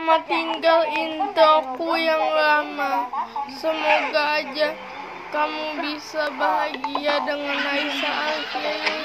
Selamat tinggal introku yang lama. Semoga aja kamu bisa bahagia dengan Aisyah Alfian.